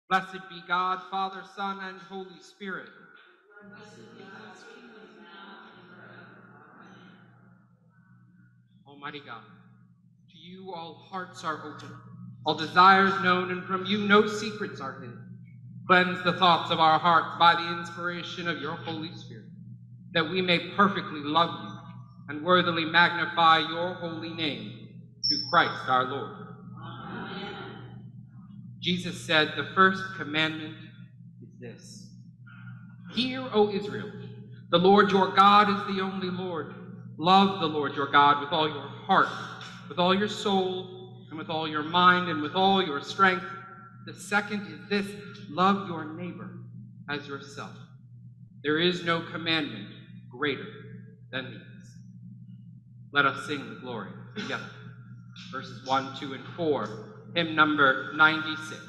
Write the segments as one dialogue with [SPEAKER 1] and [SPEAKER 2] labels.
[SPEAKER 1] Blessed be God, Father, Son, and Holy Spirit. Almighty God, to you all hearts are open, all desires known, and from you no secrets are hidden. Cleanse the thoughts of our hearts by the inspiration of your Holy Spirit, that we may perfectly love you and worthily magnify your holy name, through Christ our Lord. Amen. Jesus said, the first commandment is this: Hear, O Israel, the Lord your God is the only Lord. Love the Lord your God with all your heart, with all your soul, and with all your mind, and with all your strength. The second is this: love your neighbor as yourself. There is no commandment greater than these. Let us sing the glory together. Verses 1, 2, and 4, hymn number 96.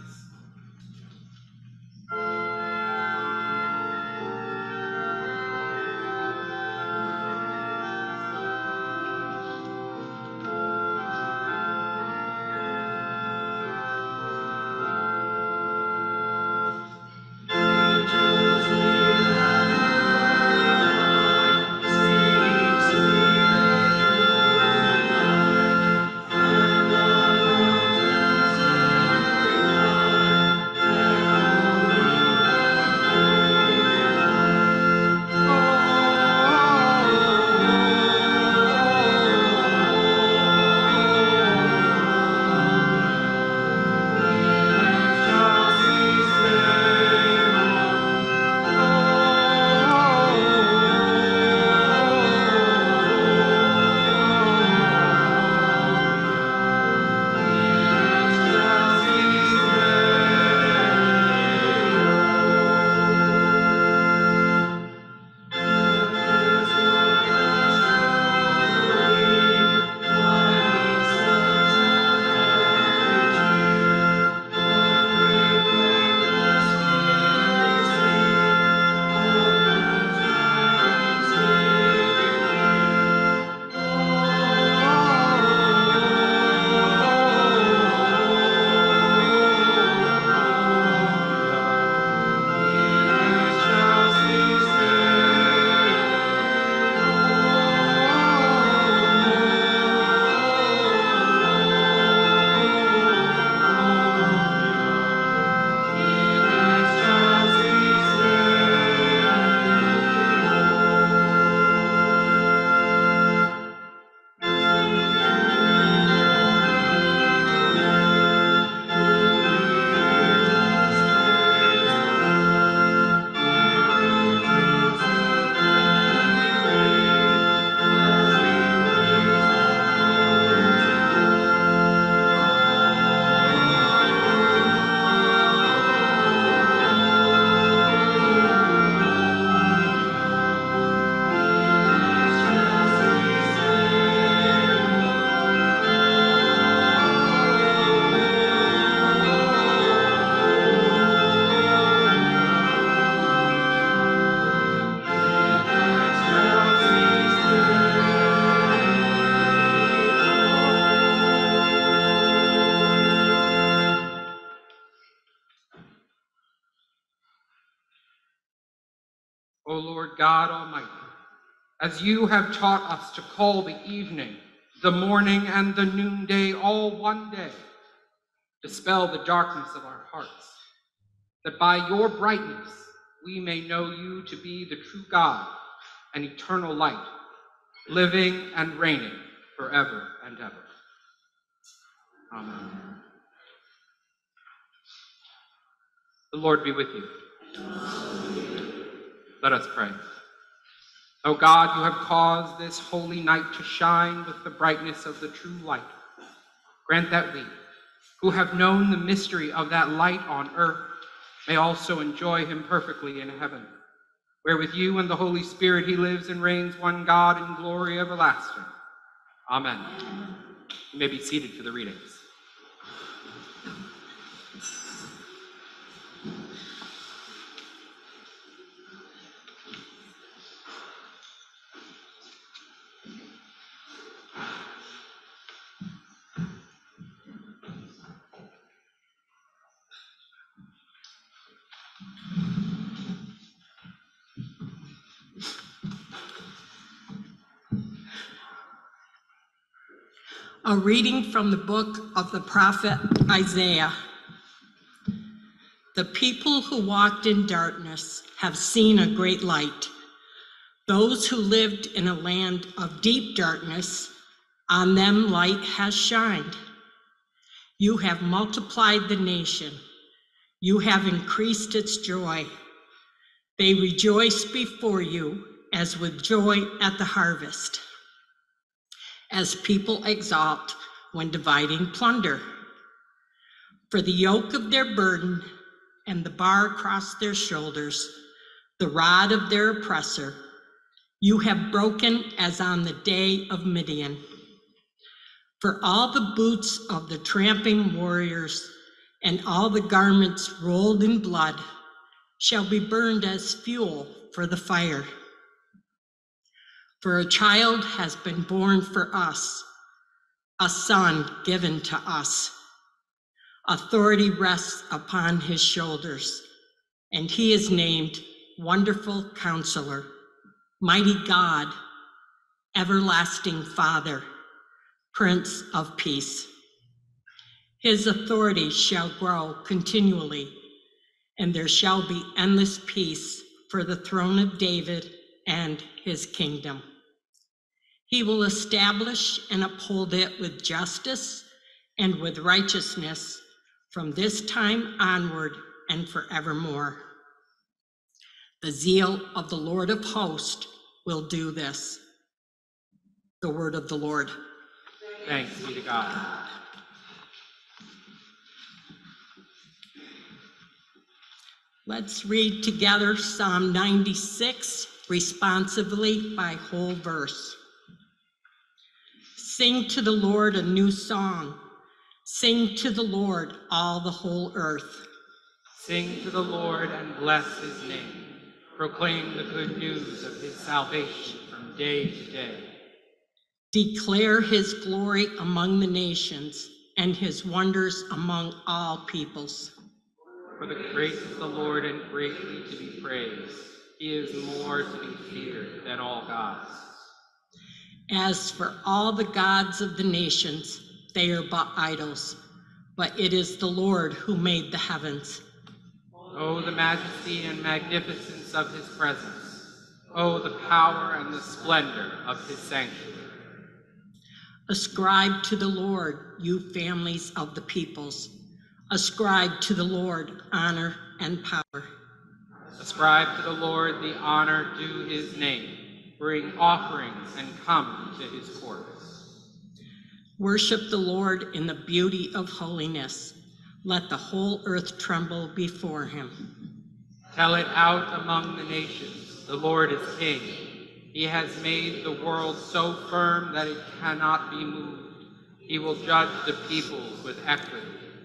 [SPEAKER 1] O Lord God Almighty, as you have taught us to call the evening, the morning, and the noonday all one day, dispel the darkness of our hearts, that by your brightness we may know you to be the true God and eternal light, living and reigning forever and ever. Amen. The Lord be with you. Let us pray. O God, you have caused this holy night to shine with the brightness of the true light. Grant that we, who have known the mystery of that light on earth, may also enjoy him perfectly in heaven, where with you and the Holy Spirit he lives and reigns, one God, in glory everlasting. Amen. You may be seated for the readings.
[SPEAKER 2] A reading from the book of the prophet Isaiah. The people who walked in darkness have seen a great light. Those who lived in a land of deep darkness, on them light has shined. You have multiplied the nation. You have increased its joy. They rejoice before you as with joy at the harvest, as people exalt when dividing plunder. For the yoke of their burden and the bar across their shoulders, the rod of their oppressor, you have broken as on the day of Midian. For all the boots of the tramping warriors and all the garments rolled in blood shall be burned as fuel for the fire. For a child has been born for us, a son given to us. Authority rests upon his shoulders, and he is named Wonderful Counselor, Mighty God, Everlasting Father, Prince of Peace. His authority shall grow continually, and there shall be endless peace for the throne of David and his kingdom. He will establish and uphold it with justice and with righteousness from this time onward and forevermore. The zeal of the Lord of hosts will do this. The word of the Lord.
[SPEAKER 1] Thanks be to God.
[SPEAKER 2] Let's read together Psalm 96 responsively by whole verse. Sing to the Lord a new song. Sing to the Lord, all the whole earth.
[SPEAKER 1] Sing to the Lord and bless his name. Proclaim the good news of his salvation from day to day.
[SPEAKER 2] Declare his glory among the nations and his wonders among all peoples.
[SPEAKER 1] For the grace of the Lord and greatly to be praised. He is more to be feared than all gods.
[SPEAKER 2] As for all the gods of the nations, they are but idols, but it is the Lord who made the heavens.
[SPEAKER 1] Oh, the majesty and magnificence of his presence. Oh, the power and the splendor of his sanctuary.
[SPEAKER 2] Ascribe to the Lord, you families of the peoples. Ascribe to the Lord honor and power.
[SPEAKER 1] Ascribe to the Lord the honor due his name. Bring offerings and come to his courts.
[SPEAKER 2] Worship the Lord in the beauty of holiness. Let the whole earth tremble before him.
[SPEAKER 1] Tell it out among the nations, the Lord is king. He has made the world so firm that it cannot be moved. He will judge the peoples with equity.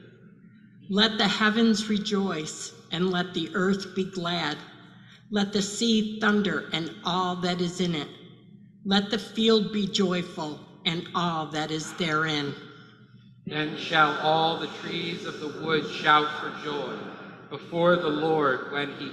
[SPEAKER 2] Let the heavens rejoice, and let the earth be glad. Let the sea thunder and all that is in it. Let the field be joyful and all that is therein.
[SPEAKER 1] Then shall all the trees of the wood shout for joy before the Lord when he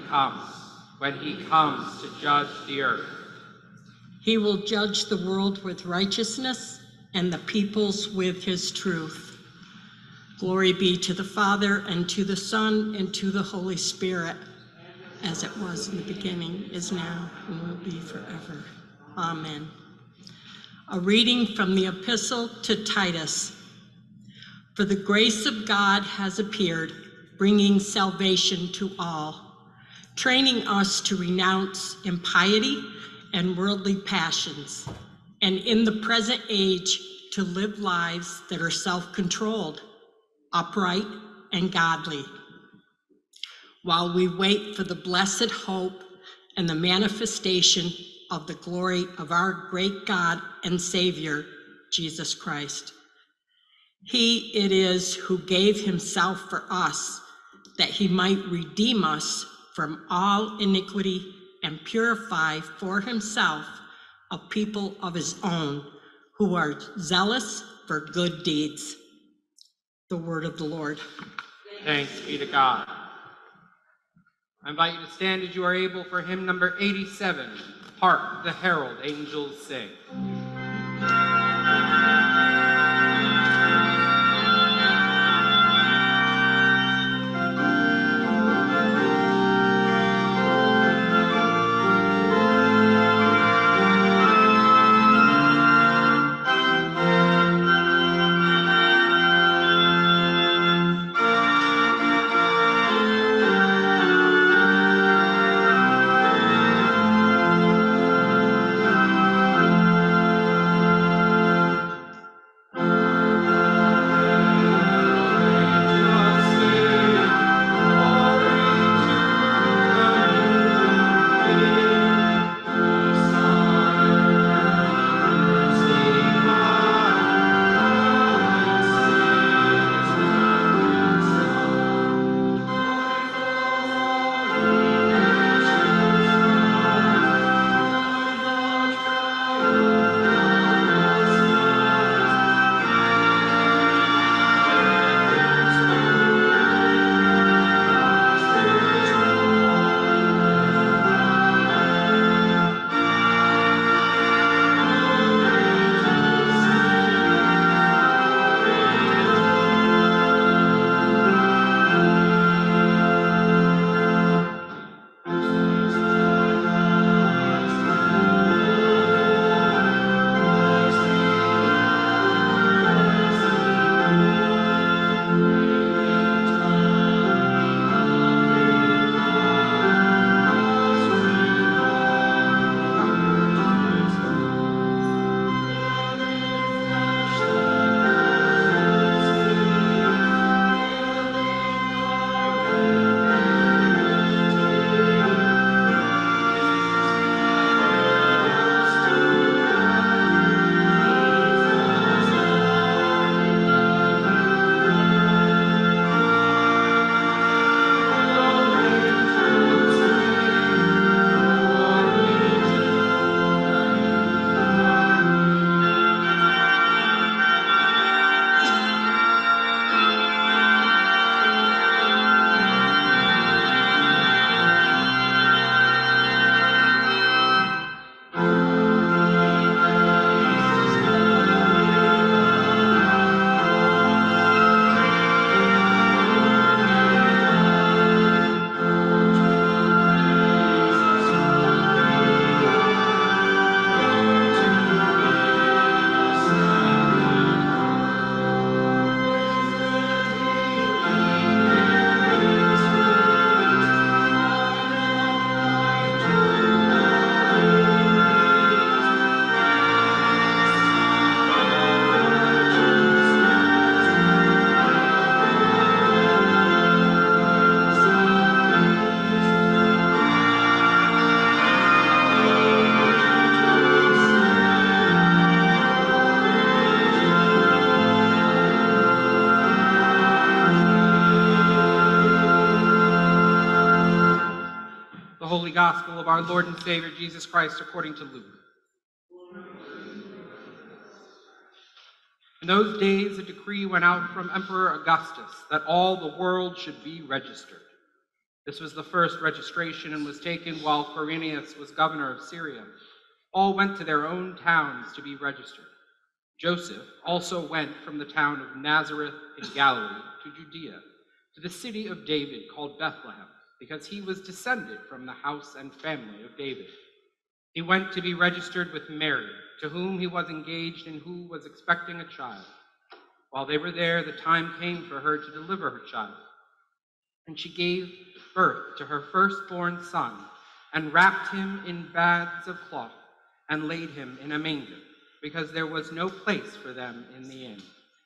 [SPEAKER 1] comes to judge the earth.
[SPEAKER 2] He will judge the world with righteousness and the peoples with his truth. Glory be to the Father, and to the Son, and to the Holy Spirit, as it was in the beginning, is now, and will be forever. Amen. A reading from the Epistle to Titus. For the grace of God has appeared, bringing salvation to all, training us to renounce impiety and worldly passions, and in the present age to live lives that are self-controlled, upright, and godly, while we wait for the blessed hope and the manifestation of the glory of our great God and Savior, Jesus Christ. He it is who gave himself for us, that he might redeem us from all iniquity and purify for himself a people of his own, who are zealous for good deeds. The word of the Lord.
[SPEAKER 1] Thanks be to God. I invite you to stand as you are able for hymn number 87, Hark the Herald Angels Sing. gospel of our Lord and Savior Jesus Christ according to Luke. In those days, a decree went out from Emperor Augustus that all the world should be registered. This was the first registration and was taken while Quirinius was governor of Syria. All went to their own towns to be registered. Joseph also went from the town of Nazareth in Galilee to Judea, to the city of David called Bethlehem, because he was descended from the house and family of David. He went to be registered with Mary, to whom he was engaged and who was expecting a child. While they were there, the time came for her to deliver her child. And she gave birth to her firstborn son, and wrapped him in bands of cloth, and laid him in a manger, because there was no place for them in the inn.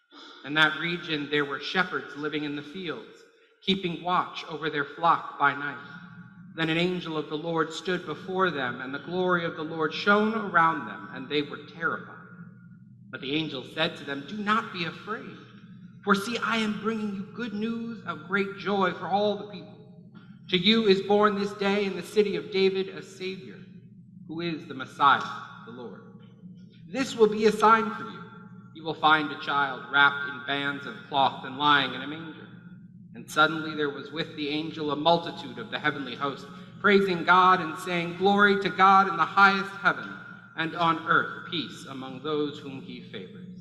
[SPEAKER 1] In that region there were shepherds living in the fields, keeping watch over their flock by night. Then an angel of the Lord stood before them, and the glory of the Lord shone around them, and they were terrified. But the angel said to them, "Do not be afraid, for see, I am bringing you good news of great joy for all the people. To you is born this day in the city of David a Savior, who is the Messiah, the Lord. This will be a sign for you. You will find a child wrapped in bands of cloth and lying in a manger." And suddenly there was with the angel a multitude of the heavenly host, praising God and saying, "Glory to God in the highest heaven, and on earth peace among those whom he favors."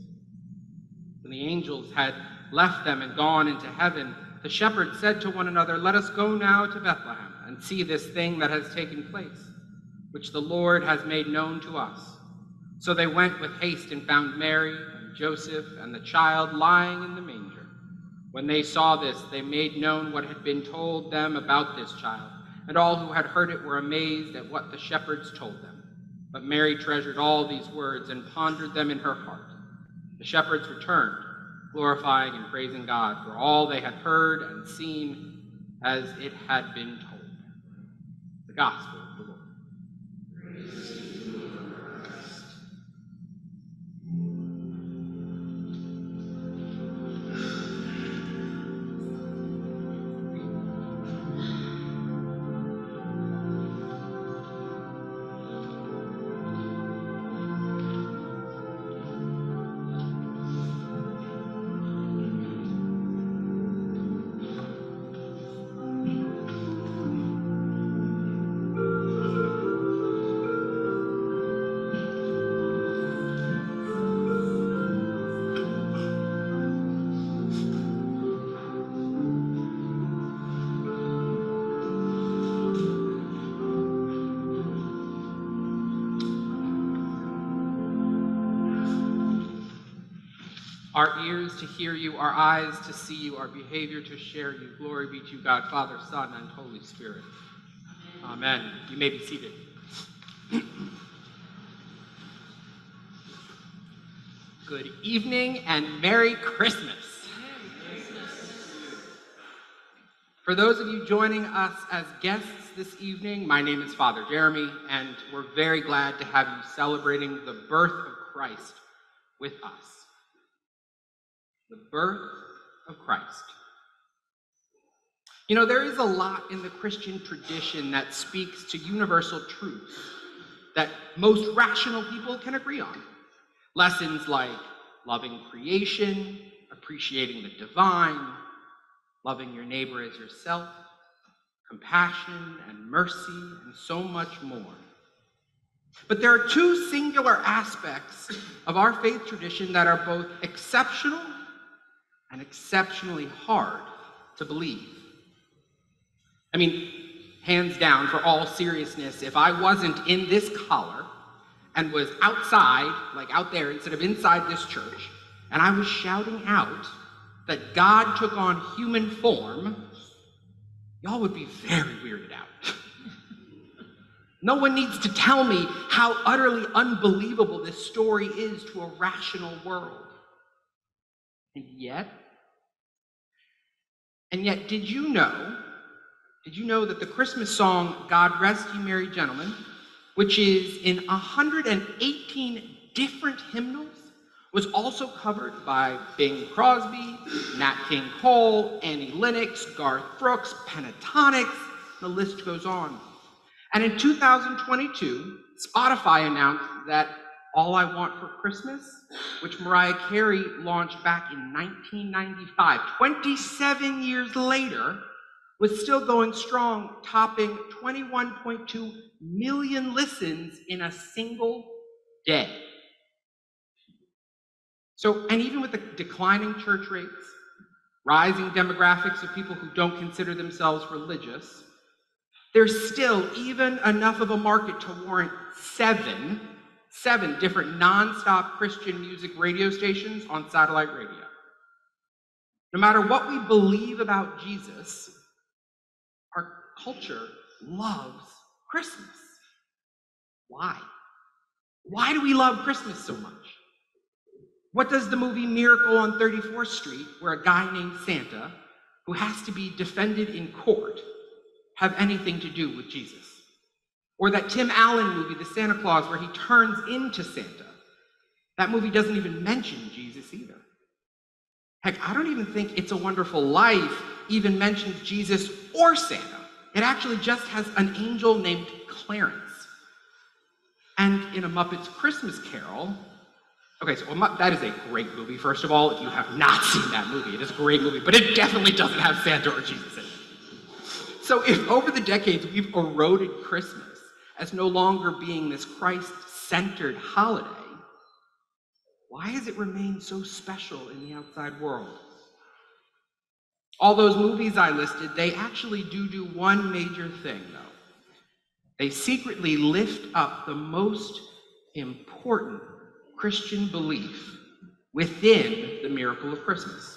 [SPEAKER 1] When the angels had left them and gone into heaven, the shepherds said to one another, "Let us go now to Bethlehem and see this thing that has taken place, which the Lord has made known to us." So they went with haste and found Mary and Joseph and the child lying in the manger. When they saw this, they made known what had been told them about this child, and all who had heard it were amazed at what the shepherds told them. But Mary treasured all these words and pondered them in her heart. The shepherds returned, glorifying and praising God for all they had heard and seen as it had been told them. The Gospel of the Lord. Our ears to hear you, our eyes to see you, our behavior to share you. Glory be to you, God, Father, Son, and Holy Spirit. Amen. You may be seated. Good evening and Merry Christmas. For those of you joining us as guests this evening, my name is Father Jeremy, and we're very glad to have you celebrating the birth of Christ with us. The birth of Christ. You know, there is a lot in the Christian tradition that speaks to universal truths that most rational people can agree on. Lessons like loving creation, appreciating the divine, loving your neighbor as yourself, compassion and mercy, and so much more. But there are two singular aspects of our faith tradition that are both exceptional and exceptionally hard to believe. I mean, hands down, for all seriousness, if I wasn't in this collar and was outside, like out there instead of inside this church, and I was shouting out that God took on human form, y'all would be very weirded out. No one needs to tell me how utterly unbelievable this story is to a rational world. And yet, did you know that the Christmas song, "God Rest Ye Merry Gentlemen," which is in 118 different hymnals, was also covered by Bing Crosby, Nat King Cole, Annie Lennox, Garth Brooks, Pentatonics, the list goes on. And in 2022, Spotify announced that All I Want for Christmas, which Mariah Carey launched back in 1995, 27 years later, was still going strong, topping 21.2 million listens in a single day. So, and even with the declining church rates, rising demographics of people who don't consider themselves religious, there's still even enough of a market to warrant seven different non-stop Christian music radio stations on satellite radio. No matter what we believe about Jesus, our culture loves Christmas. Why? Why do we love Christmas so much? What does the movie Miracle on 34th Street, where a guy named Santa, who has to be defended in court, have anything to do with Jesus? Or that Tim Allen movie, The Santa Claus, where he turns into Santa. That movie doesn't even mention Jesus either. Heck, I don't even think It's a Wonderful Life even mentions Jesus or Santa. It actually just has an angel named Clarence. And in A Muppet's Christmas Carol, okay, so that is a great movie, first of all. If you have not seen that movie, it is a great movie, but it definitely doesn't have Santa or Jesus in it. So if over the decades we've eroded Christmas as no longer being this Christ-centered holiday, why has it remained so special in the outside world? All those movies I listed, they actually do one major thing, though. They secretly lift up the most important Christian belief within the miracle of Christmas.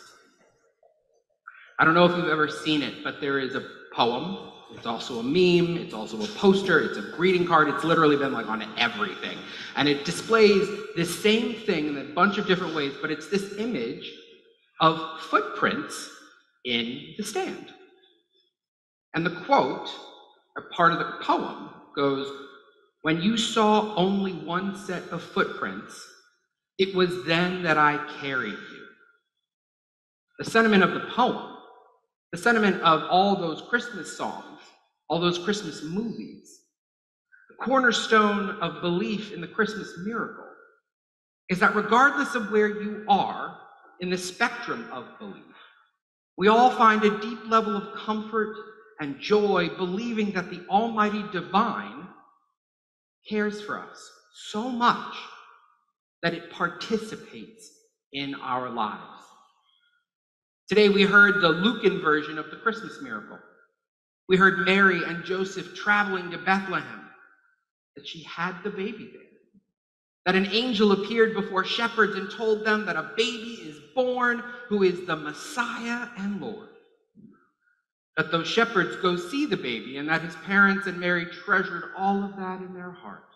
[SPEAKER 1] I don't know if you've ever seen it, but there is a poem. It's also a meme. It's also a poster. It's a greeting card. It's literally been like on everything. And it displays this same thing in a bunch of different ways, but it's this image of footprints in the stand. And the quote, or part of the poem, goes, "When you saw only one set of footprints, it was then that I carried you." The sentiment of the poem, the sentiment of all those Christmas songs, all those Christmas movies, the cornerstone of belief in the Christmas miracle is that regardless of where you are in the spectrum of belief, we all find a deep level of comfort and joy believing that the Almighty Divine cares for us so much that it participates in our lives. Today we heard the Lucan version of the Christmas miracle. We heard Mary and Joseph traveling to Bethlehem, that she had the baby there. That an angel appeared before shepherds and told them that a baby is born who is the Messiah and Lord. That those shepherds go see the baby and that his parents and Mary treasured all of that in their heart.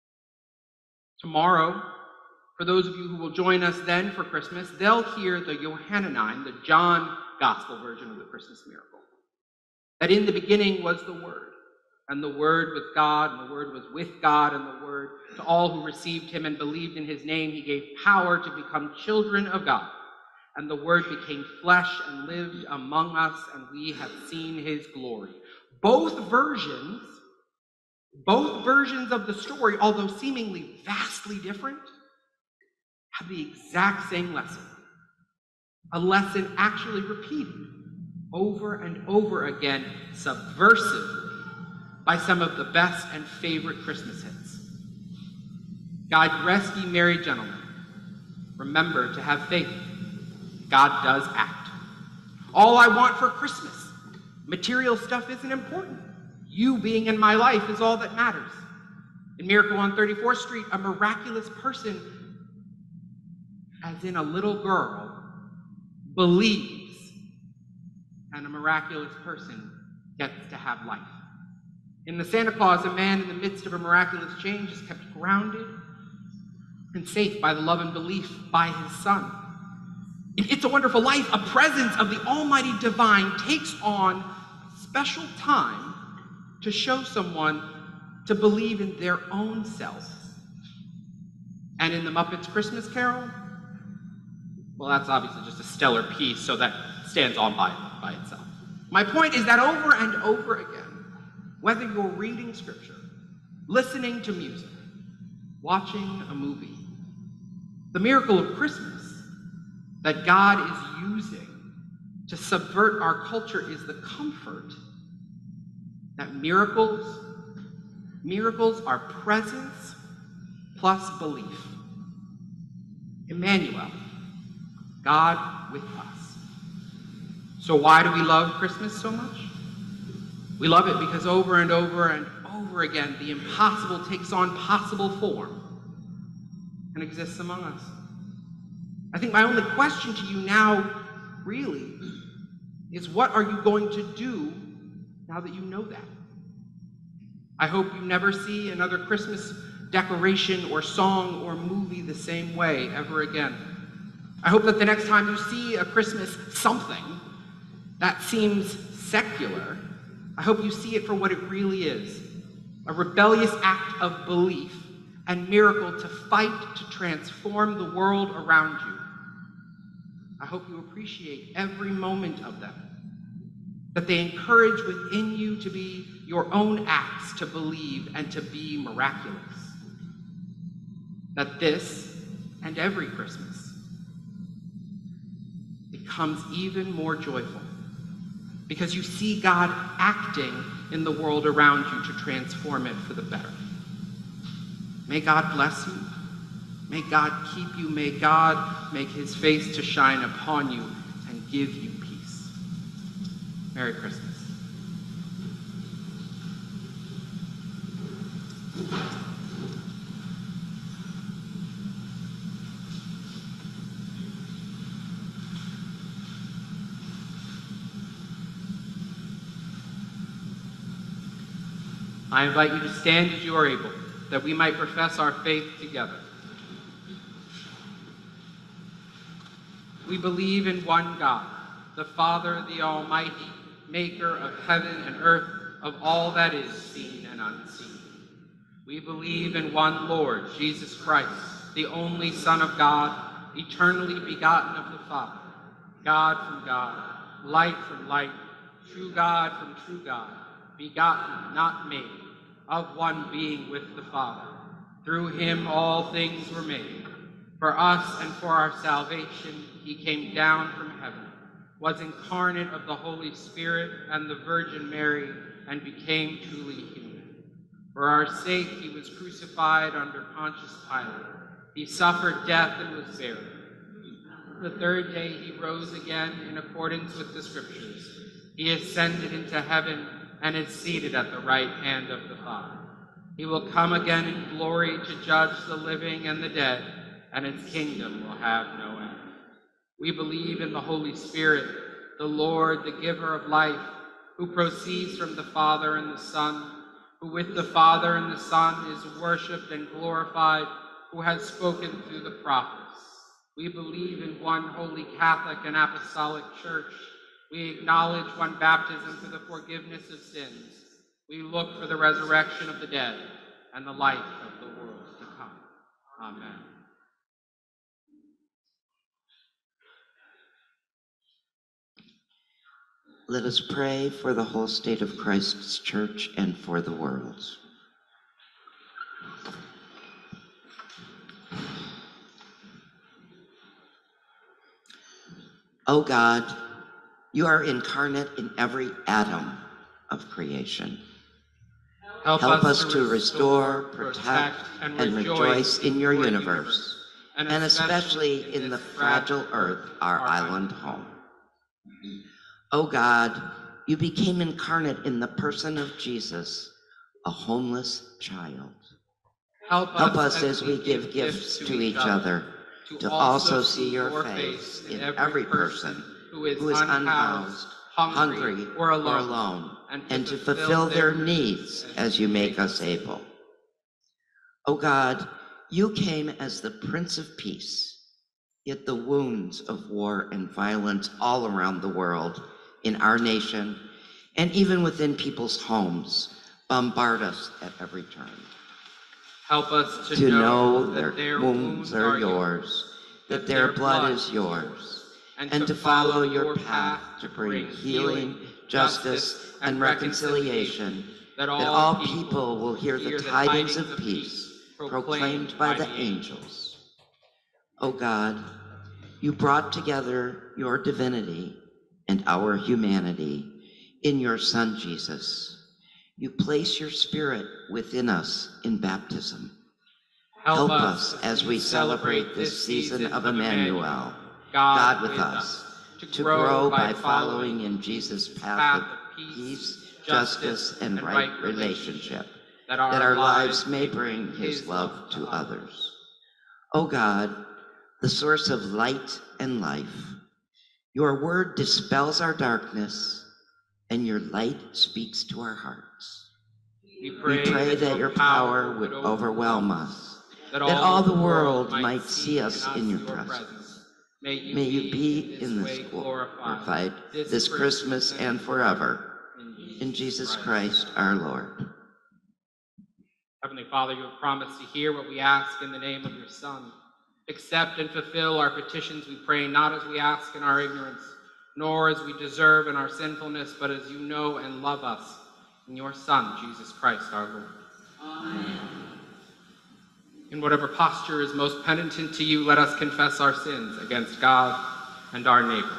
[SPEAKER 1] Tomorrow, for those of you who will join us then for Christmas, they'll hear the Johannine, the John Gospel version of the Christmas miracle. That in the beginning was the Word, and the Word was God, and the Word was with God, and the Word, to all who received him and believed in his name, he gave power to become children of God. And the Word became flesh and lived among us, and we have seen his glory. Both versions of the story, although seemingly vastly different, have the exact same lesson. A lesson actually repeated over and over again, subversively, by some of the best and favorite Christmas hits. God rest ye merry gentlemen. Remember to have faith. God does act. All I want for Christmas. Material stuff isn't important. You being in my life is all that matters. In Miracle on 34th Street, a miraculous person, as in a little girl, believes, and a miraculous person gets to have life. In the Santa Claus, a man in the midst of a miraculous change is kept grounded and safe by the love and belief by his son. In It's a Wonderful Life, a presence of the Almighty Divine takes on a special time to show someone to believe in their own self. And in The Muppets Christmas Carol, well, that's obviously just a stellar piece, so that stands on by itself. My point is that over and over again, Whether you're reading scripture, listening to music, watching a movie, the miracle of Christmas that God is using to subvert our culture is the comfort that miracles are presence plus belief. Emmanuel, God with us. So why do we love Christmas so much? We love it because over and over and over again, the impossible takes on possible form and exists among us. I think my only question to you now, really, is what are you going to do now that you know that? I hope you never see another Christmas decoration or song or movie the same way ever again. I hope that the next time you see a Christmas something that seems secular, I hope you see it for what it really is, a rebellious act of belief and miracle to fight to transform the world around you. I hope you appreciate every moment of them, that they encourage within you to be your own acts to believe and to be miraculous. That this and every Christmas becomes even more joyful because you see God acting in the world around you to transform it for the better. May God bless you. May God keep you. May God make his face to shine upon you and give you peace. Merry Christmas. I invite you to stand as you are able, that we might profess our faith together. We believe in one God, the Father, the Almighty, maker of heaven and earth, of all that is seen and unseen. We believe in one Lord, Jesus Christ, the only Son of God, eternally begotten of the Father, God from God, light from light, true God from true God, begotten, not made, of one being with the Father. Through him all things were made. For us and for our salvation, he came down from heaven, was incarnate of the Holy Spirit and the Virgin Mary, and became truly human. For our sake, he was crucified under Pontius Pilate. He suffered death and was buried. The third day he rose again in accordance with the Scriptures. He ascended into heaven and is seated at the right hand of the Father. He will come again in glory to judge the living and the dead, and its kingdom will have no end. We believe in the Holy Spirit, the Lord, the giver of life, who proceeds from the Father and the Son, who with the Father and the Son is worshipped and glorified, who has spoken through the prophets. We believe in one holy Catholic and Apostolic Church. We acknowledge one baptism for the forgiveness of sins. We look for the resurrection of the dead and the life of the world to come. Amen.
[SPEAKER 3] Let us pray for the whole state of Christ's Church and for the world. O God, you are incarnate in every atom of creation. Help us to restore, protect, and rejoice in your universe, and especially in the fragile earth, our island home. O God, you became incarnate in the person of Jesus, a homeless child. Help us as we give gifts to each other, to also see your face in every person who is unhoused, hungry, or alone, and to fulfill their needs as you make us able. O God, you came as the Prince of Peace, yet the wounds of war and violence all around the world, in our nation, and even within people's homes, bombard us at every turn.
[SPEAKER 1] Help us to know that
[SPEAKER 3] their wounds are yours, that their blood is yours, and to follow your path to bring healing, justice, and reconciliation, that all people will hear the tidings of peace proclaimed by the angels. O God, you brought together your divinity and our humanity in your Son, Jesus. You place your Spirit within us in baptism. Help us as we celebrate this season of Emmanuel, God with us, to grow by following in Jesus' path of peace, justice, and right relationship, that our lives may bring his love to others. O God, the source of light and life, your word dispels our darkness, and your light speaks to our hearts. We pray that your power would overwhelm us, that all the world might see us in your presence. May you be in this glorified this Christmas and forever. In Jesus Christ our Lord.
[SPEAKER 1] Heavenly Father, you have promised to hear what we ask in the name of your Son. Accept and fulfill our petitions, we pray, not as we ask in our ignorance, nor as we deserve in our sinfulness, but as you know and love us in your Son, Jesus Christ our Lord. Amen. In whatever posture is most penitent to you, let us confess our sins against God and our neighbor.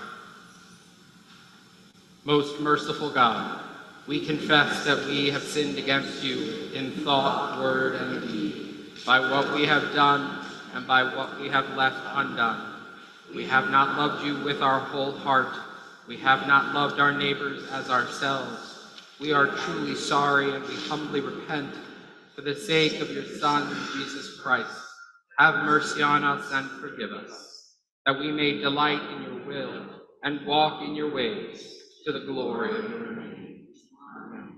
[SPEAKER 1] Most merciful God, we confess that we have sinned against you in thought, word, and deed, by what we have done and by what we have left undone. We have not loved you with our whole heart. We have not loved our neighbors as ourselves. We are truly sorry, and we humbly repent. For the sake of your Son, Jesus Christ, have mercy on us and forgive us, that we may delight in your will and walk in your ways, to the glory of your name. Amen.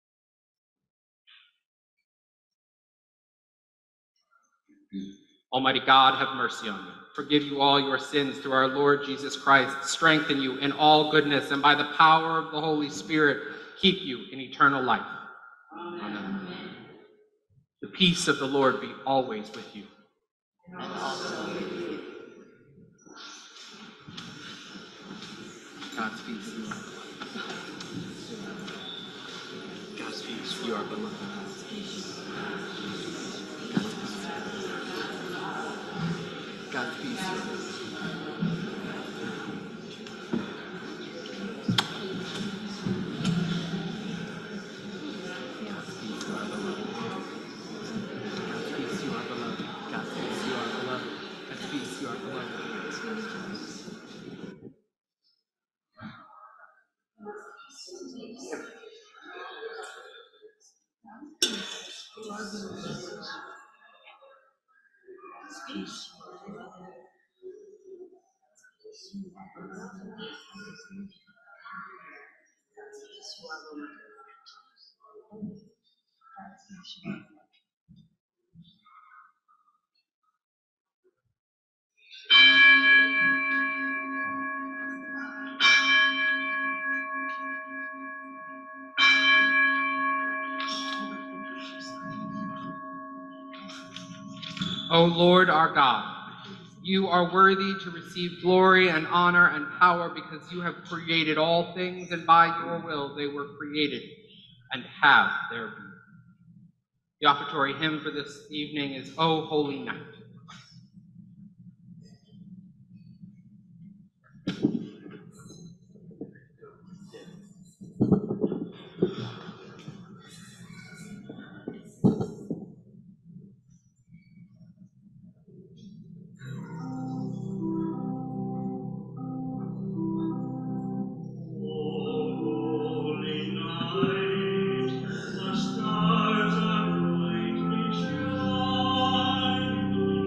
[SPEAKER 1] Almighty God, have mercy on you. Forgive you all your sins through our Lord Jesus Christ. Strengthen you in all goodness, and by the power of the Holy Spirit, keep you in eternal life. Amen. The peace of the Lord be always with you.
[SPEAKER 3] And also with you.
[SPEAKER 1] God's peace. God's peace. You are beloved. God's peace. O Lord our God, you are worthy to receive glory and honor and power because you have created all things, and by your will they were created and have their being. The offertory hymn for this evening is O Holy Night.
[SPEAKER 4] The stars are brightly shining.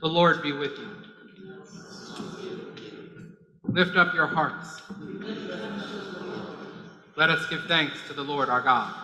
[SPEAKER 1] The Lord be with you. Lift up your hearts. Let us give thanks to the Lord our God.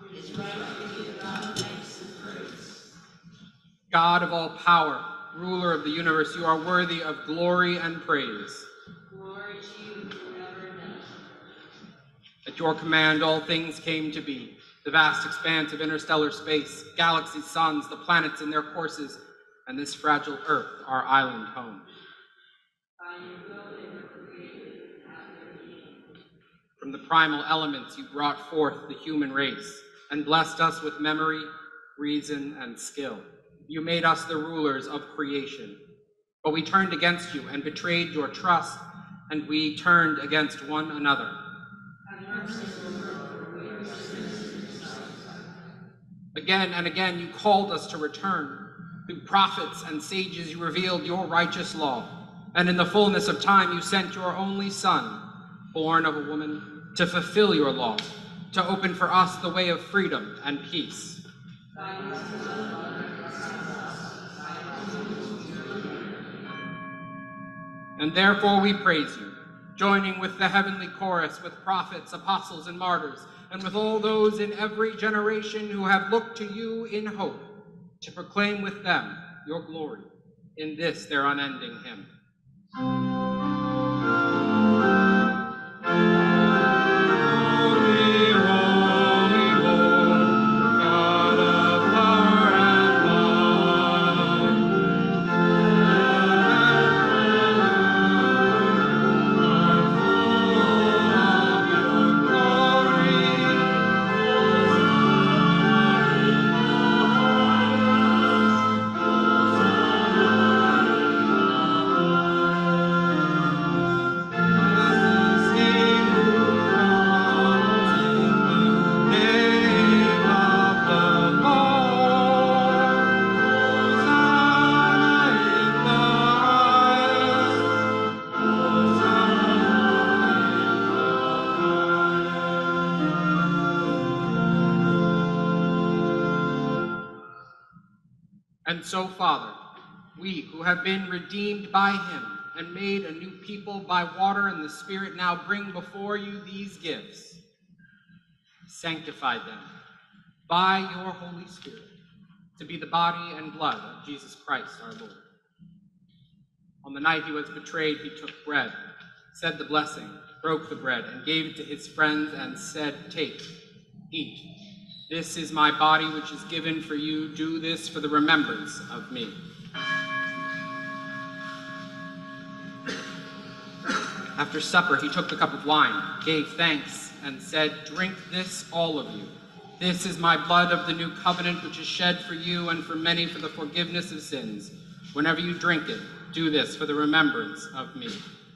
[SPEAKER 1] God of all power, ruler of the universe, you are worthy of glory and praise.
[SPEAKER 2] Glory to you forever and ever.
[SPEAKER 1] At your command, all things came to be. The vast expanse of interstellar space, galaxies, suns, the planets in their courses, and this fragile earth, our island home.
[SPEAKER 2] By your will they were created and have their being.
[SPEAKER 1] From the primal elements you brought forth the human race, and blessed us with memory, reason, and skill. You made us the rulers of creation. But we turned against you and betrayed your trust, and we turned against one another. Again and again you called us to return. Through prophets and sages you revealed your righteous law, and in the fullness of time you sent your only Son, born of a woman, to fulfill your law, to open for us the way of freedom and peace. And therefore we praise you, joining with the heavenly chorus, with prophets, apostles, and martyrs, and with all those in every generation who have looked to you in hope, to proclaim with them your glory in this their unending hymn. And so, Father, we who have been redeemed by him and made a new people by water and the Spirit now bring before you these gifts. Sanctify them by your Holy Spirit to be the body and blood of Jesus Christ our Lord. On the night he was betrayed, he took bread, said the blessing, broke the bread, and gave it to his friends and said, "Take, eat. This is my body, which is given for you. Do this for the remembrance of me." After supper, he took the cup of wine, gave thanks, and said, "Drink this, all of you. This is my blood of the new covenant, which is shed for you and for many for the forgiveness of sins. Whenever you drink it, do this for the remembrance of me."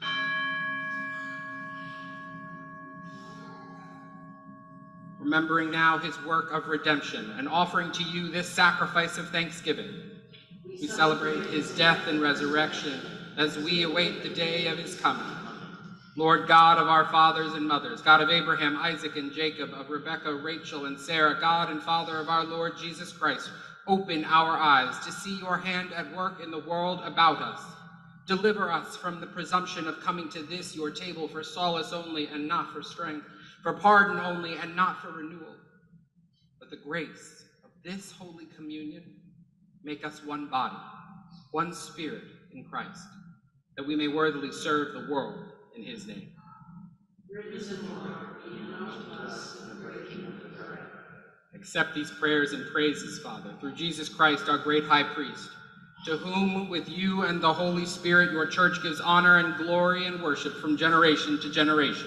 [SPEAKER 1] Remembering now his work of redemption and offering to you this sacrifice of thanksgiving, we celebrate his death and resurrection as we await the day of his coming. Lord God of our fathers and mothers, God of Abraham, Isaac, and Jacob, of Rebekah, Rachel, and Sarah, God and Father of our Lord Jesus Christ, open our eyes to see your hand at work in the world about us. Deliver us from the presumption of coming to this your table for solace only and not for strength, for pardon only and not for renewal. But the grace of this holy communion make us one body, one spirit in Christ, that we may worthily serve the world in his name. Accept these prayers and praises, Father, through Jesus Christ, our great high priest, to whom with you and the Holy Spirit your church gives honor and glory and worship from generation to generation.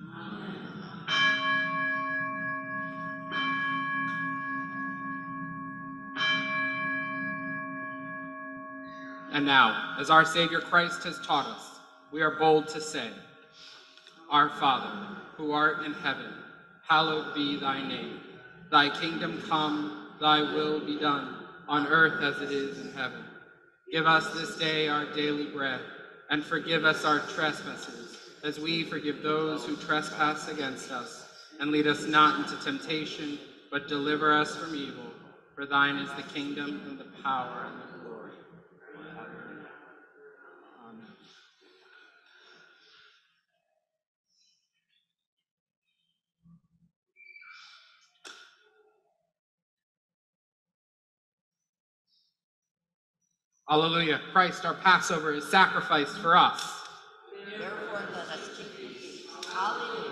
[SPEAKER 1] And now, as our Savior Christ has taught us, we are bold to say, "Our Father, who art in heaven, hallowed be thy name. Thy kingdom come, thy will be done, on earth as it is in heaven. Give us this day our daily bread, and forgive us our trespasses, as we forgive those who trespass against us. And lead us not into temptation, but deliver us from evil. For thine is the kingdom, and the power, and the glory forever and ever." Alleluia. Christ, our Passover, is sacrificed for us.
[SPEAKER 3] Therefore, let us keep the feast. Hallelujah.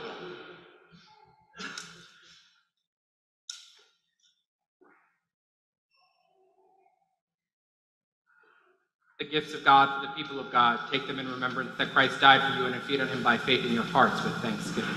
[SPEAKER 1] The gifts of God for the people of God, take them in remembrance that Christ died for you, and feed on him by faith in your hearts with thanksgiving.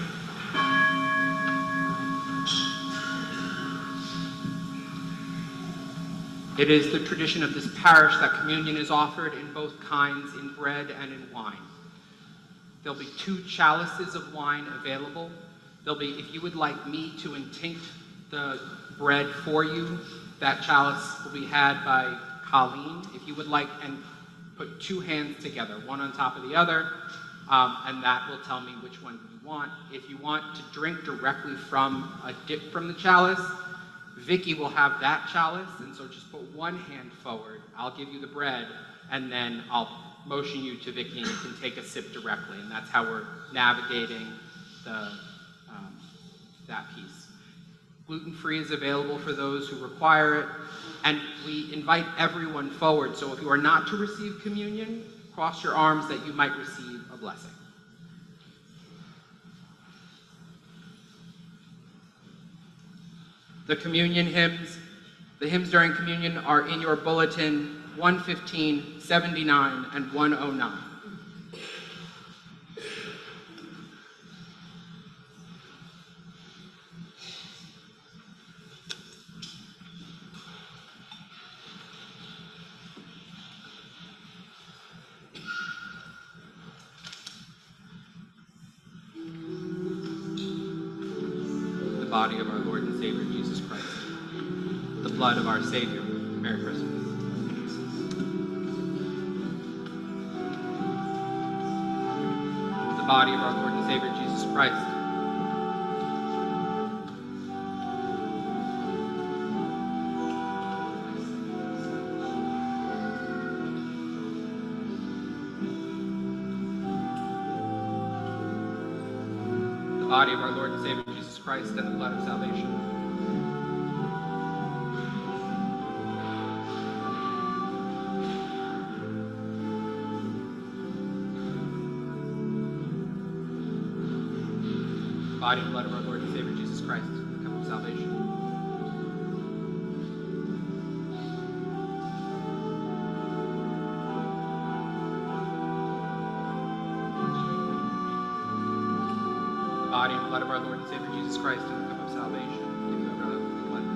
[SPEAKER 1] It is the tradition of this parish that communion is offered in both kinds, in bread and in wine. There'll be 2 chalices of wine available. There'll be, if you would like me to intinct the bread for you, that chalice will be had by Colleen. If you would like, and put 2 hands together, one on top of the other, and that will tell me which one you want. If you want to drink directly from a dip from the chalice, Vicky will have that chalice, and so just put 1 hand forward. I'll give you the bread, and then I'll motion you to Vicky, and you can take a sip directly, and that's how we're navigating that piece. Gluten-free is available for those who require it, and we invite everyone forward. So if you are not to receive communion, cross your arms that you might receive a blessing. The communion hymns, the hymns during communion are in your bulletin 115, 79, and 109. The body of our Lord and Savior Jesus Christ, the blood of our Savior. Merry Christmas. The body of our Lord and Savior Jesus Christ, the body of our Lord and Savior Jesus Christ, and the blood of salvation. The body and blood of our Lord and Savior Jesus Christ, the cup of salvation. The body and blood of our Lord and Savior Jesus Christ, and the cup of salvation. Give you everlasting life.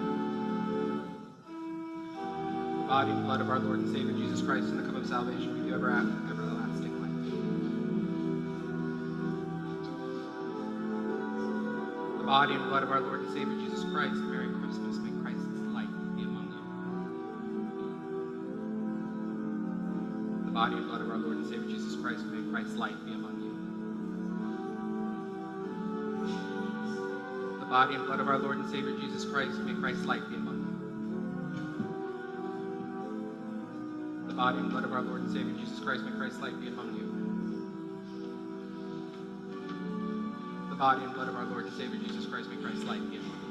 [SPEAKER 1] The body and blood of our Lord and Savior Jesus Christ, and the cup of salvation. Give you everlasting life. The body and blood of our Lord and Savior Jesus Christ. Merry Christmas. May Christ's light be among you. The body and blood of our Lord and Savior Jesus Christ. May Christ's light be among you. The body and blood of our Lord and Savior Jesus Christ. May Christ's light be among you. The body and blood of our Lord and Savior Jesus Christ. May Christ's light be among you. The body and blood of our Lord and Savior Jesus Christ, may Christ's light be among you.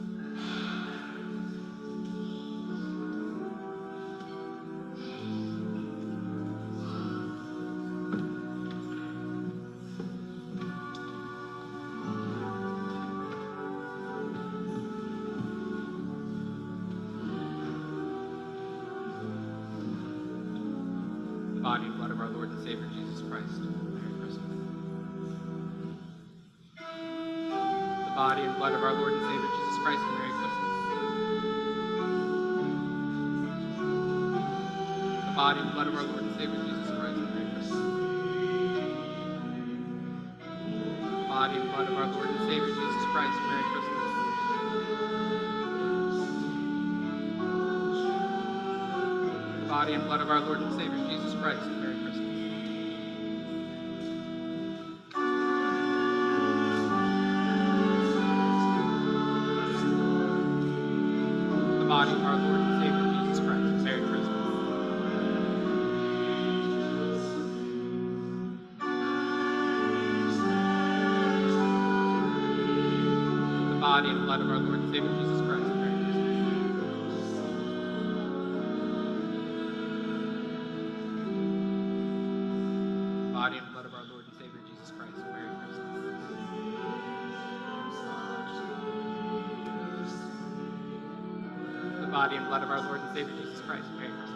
[SPEAKER 1] The body and blood of our Lord and Savior Jesus Christ. Merry Christmas. The body and blood of our Lord and Savior Jesus Christ, and Merry Christmas. The body and blood of our Lord and Savior Jesus Christ, and Merry Christmas. The body and blood of our Lord and Savior Jesus Christ, and Merry Christmas. The body and blood of our Lord and Savior Jesus Christ, and Merry Christmas. The body of our Lord and Savior Jesus Christ. Merry Christmas. The body and blood of our Lord and Savior Jesus Christ. Merry Christmas. body and blood of our Lord and Savior Jesus Christ. Merry Christmas.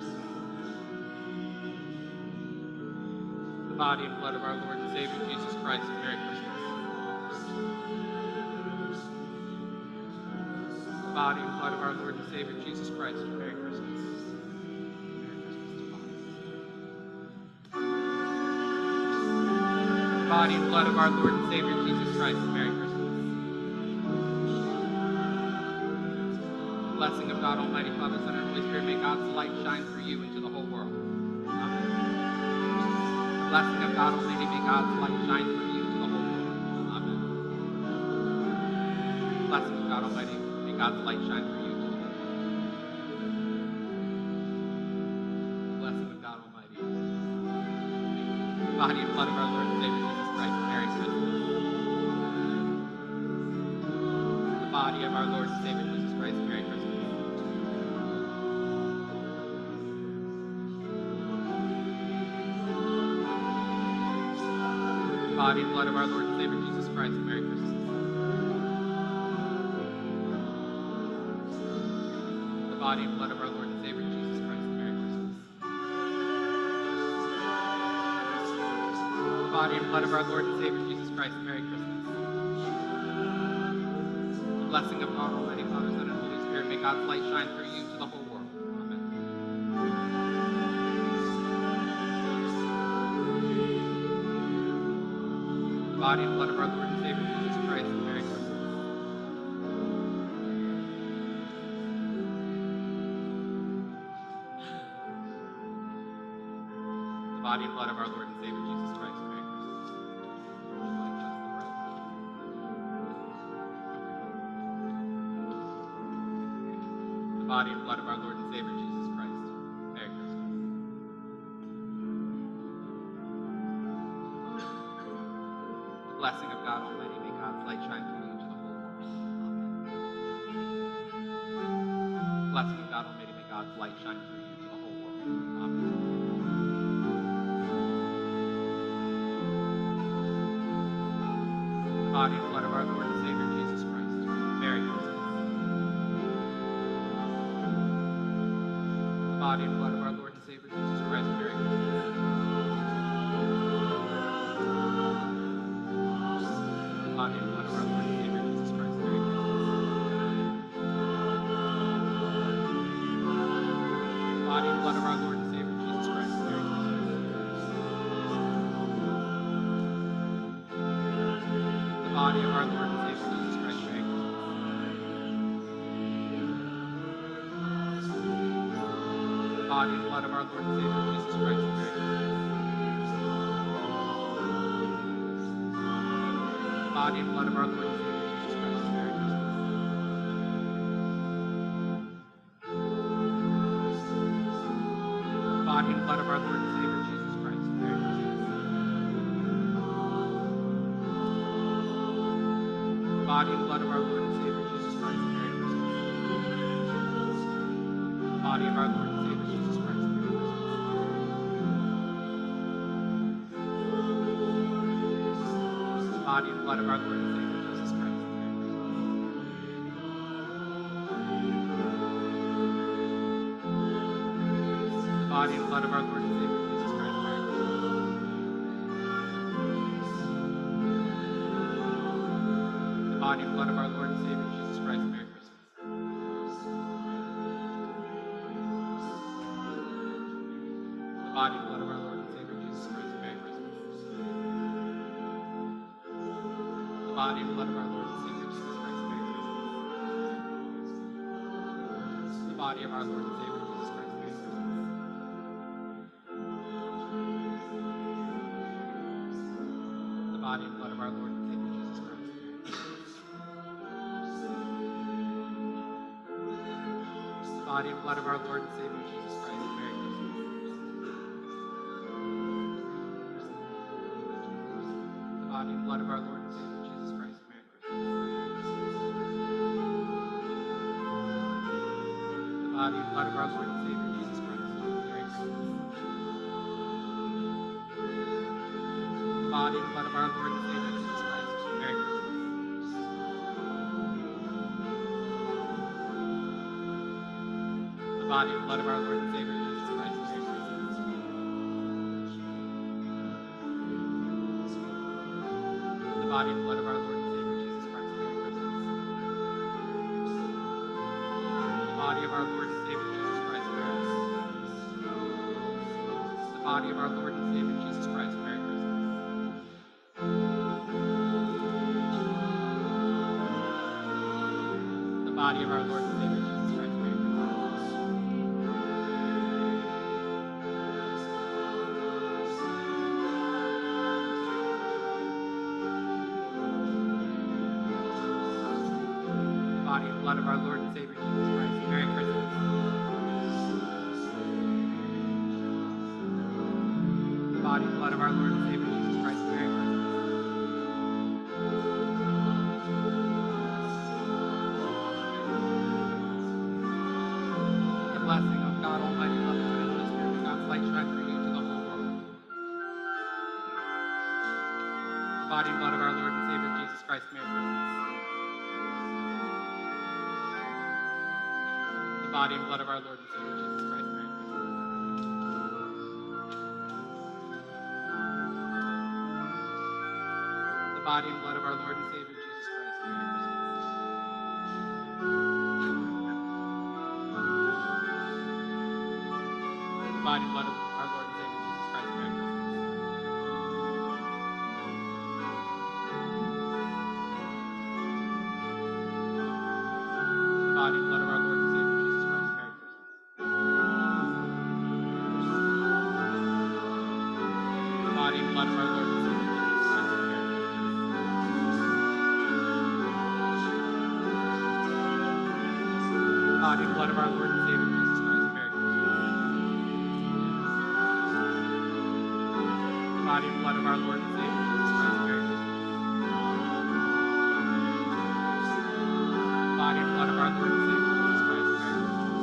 [SPEAKER 1] The body and blood of our Lord and Savior Jesus Christ. Merry Christmas. The body and blood of our Lord and Savior Jesus Christ. Merry Christmas. The body and blood of our Lord and Savior Jesus Christ. Merry Christmas. The blessing of God Almighty, Father, Son, and Holy Spirit, may God's light shine through you into the whole world. Amen. The blessing of God Almighty, may God's light shine through you into the whole world. Amen. The blessing of God Almighty, may God's light shine through you into the whole world. The blessing of God Almighty. The body and blood of our Lord and Savior Jesus Christ. Merry Christmas. The body of our Lord and Savior Jesus Christ. Merry Christmas. The body and blood of our Lord and Savior Jesus Christ. Merry Christmas. The body and blood of our Lord and Savior Jesus Christ. Merry Christmas. The body and blood of our Lord and Savior Jesus Christ. Merry Christmas. The blessing of God Almighty, Father, Son, and Holy Spirit, may God's light shine through you to the whole world. Amen. The body and blood of our Lord and Savior Jesus Christ. Merry Christmas. The body and blood of our Lord and Savior Jesus Christ. Merry Christmas. Like just the bread. The body and blood of our Lord and Savior Jesus Christ. Merry Christmas. The blessing of God Almighty, may God's light shine through you to the whole world. Amen. The blessing of God Almighty, may God's light shine through you to the whole world. Amen. The body and blood of our Lord and Savior Jesus Christ. Merry Christmas. The body and blood of our Lord and Savior Jesus Christ. Merry Christmas. The body and blood of our Lord and Savior Jesus Christ. Merry Christmas. The body and blood of our Lord and Savior Jesus Christ. Merry Christmas. The body of our Lord and Savior Jesus Christ. Merry Christmas. The body and blood of our Lord and Savior Jesus Christ. Merry Christmas. The body and blood of our Lord and Savior Jesus Christ. Merry Christmas. The body and blood of our Lord and Savior Jesus Christ. Merry Christmas. The body and blood of our Lord and Savior Jesus Christ. Merry Christmas. The body of our Lord and Savior Jesus Christ. Merry Christmas. The body and blood of our Lord and Savior Jesus Christ. Merry Christmas. The body and blood of our Lord and Savior Jesus Christ. Merry Christmas. The body and blood of our Lord and Savior Jesus Christ. Merry Christmas. The body and blood of our Lord and Savior Jesus Christ. Merry Christmas. The body and blood of our Lord and Savior Jesus Christ. Merry Christmas. The body of our Lord and Savior Jesus Christ. Merry Christmas. The body and blood of our Lord and Savior Jesus Christ. The body and blood of our Lord and Savior Jesus Christ. Merry Christmas. The body and blood of our Lord and Savior Jesus Christ. Merry Christmas. The body and blood of our Lord and Savior Jesus Christ. Merry Christmas. The body and blood of our Lord and Savior Jesus Christ. Merry Christmas. body and blood of our Lord and Savior Jesus Christ. The body and blood of our Lord and Savior Jesus Christ. The body of our Lord and Savior Jesus Christ. The body of our Lord and Savior Jesus Christ. Merry Christmas. The body of our Lord and Savior Jesus Christ. Merry Christmas. The body and blood of our Lord and Savior Jesus Christ. Merry Christmas. The body and blood of our Lord and Savior Jesus Christ. Merry Christmas. The blessing of God Almighty, Father, Son, and Holy Spirit, and God's light shine through you to the whole world. The body and blood of our Lord and Savior Jesus Christ. Merry Christmas. The body and blood of our Lord and Savior Jesus Christ. Merry Christmas. The body and blood of our Lord and Savior Jesus Christ. Merry Christmas. The body and blood of our Lord and Savior Jesus Christ. Merry Christmas. The body and blood of our Lord and Savior Jesus Christ. Merry Christmas. The body and blood of our Lord and Savior Jesus Christ. Merry Christmas. The body and blood of our Lord and Savior Jesus Christ. Merry Christmas. The body and blood of our Lord and Savior Jesus Christ. Merry Christmas. The body and blood of our Lord and Savior Jesus Christ. Merry Christmas.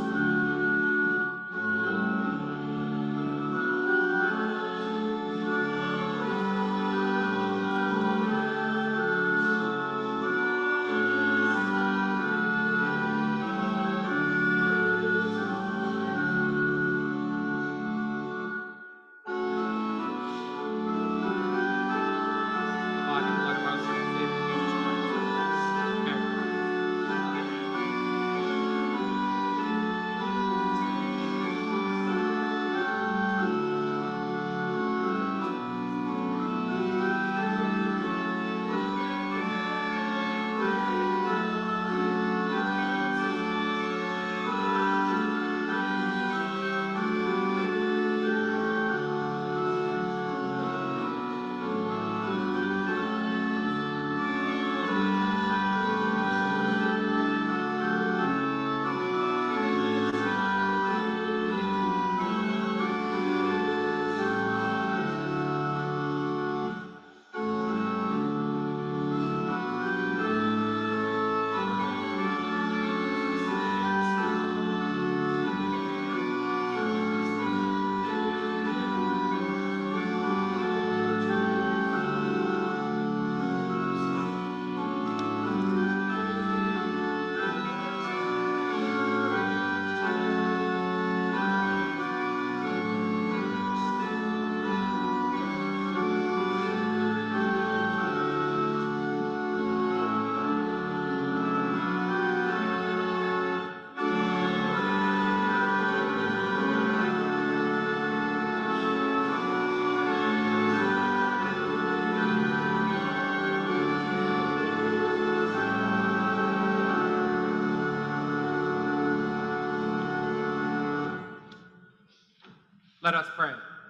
[SPEAKER 1] Let us pray.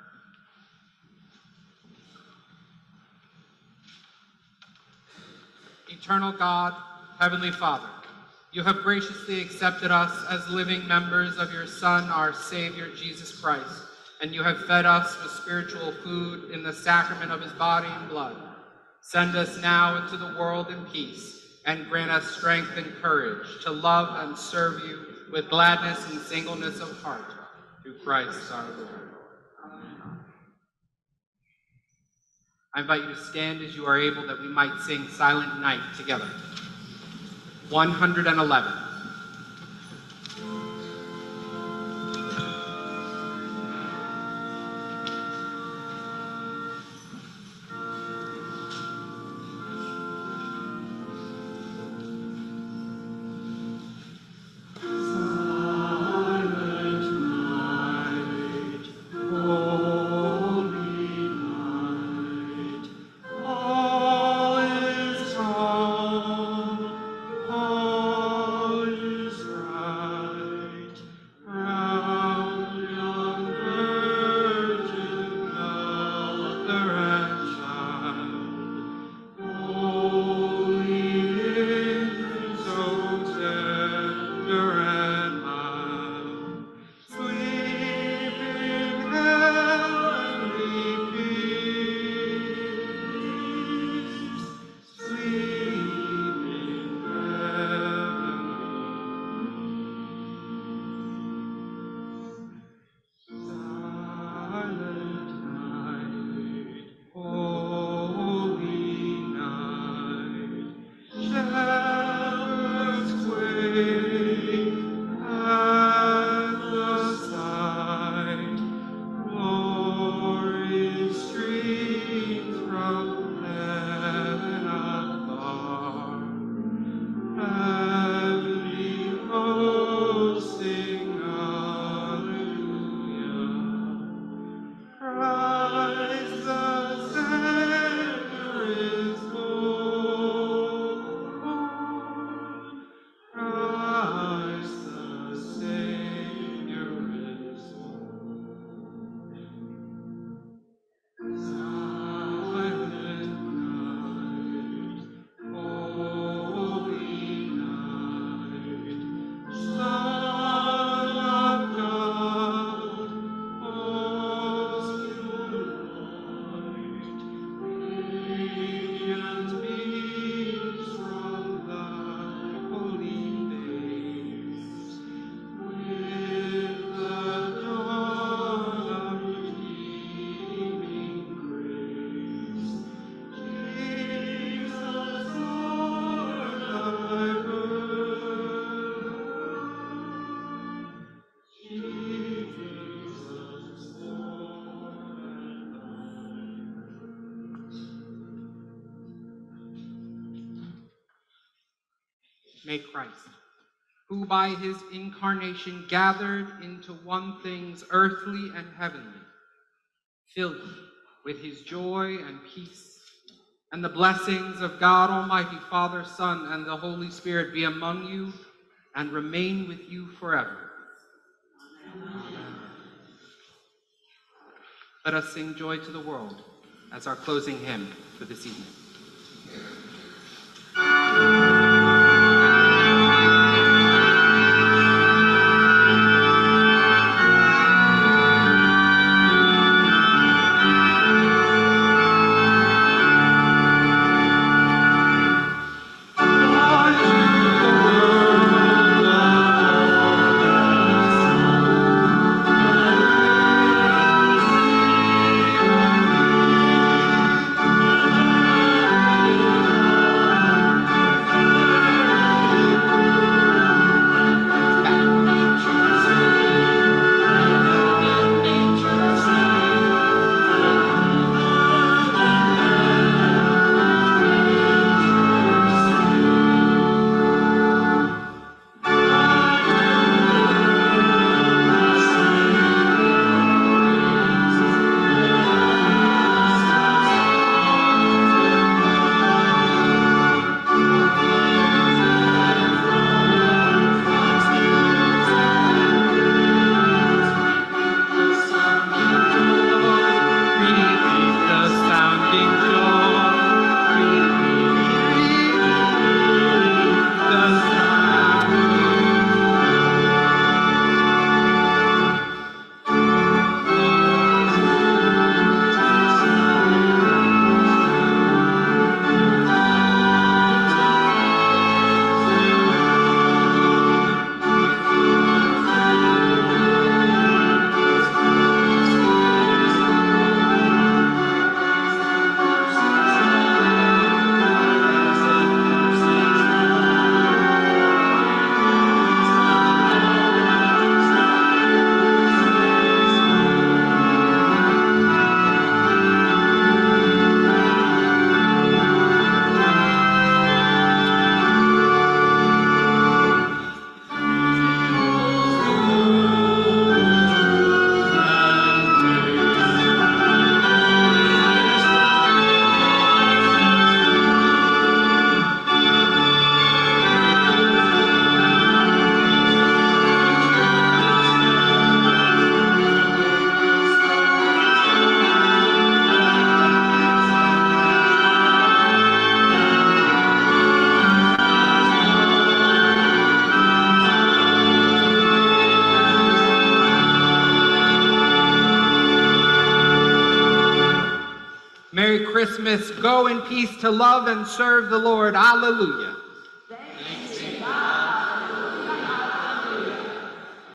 [SPEAKER 1] Eternal God, Heavenly Father, you have graciously accepted us as living members of your Son, our Savior, Jesus Christ, and you have fed us with spiritual food in the sacrament of his body and blood. Send us now into the world in peace, and grant us strength and courage to love and serve you with gladness and singleness of heart, through Christ our Lord. I invite you to stand as you are able, that we might sing Silent Night together. 111. may Christ, who by his incarnation gathered into one things earthly and heavenly, fill you with his joy and peace, and the blessings of God Almighty, Father, Son, and the Holy Spirit be among you and remain with you forever. Amen. Let us sing Joy to the World as our closing hymn for this evening. Merry Christmas. Go in peace to love and serve the Lord. Alleluia.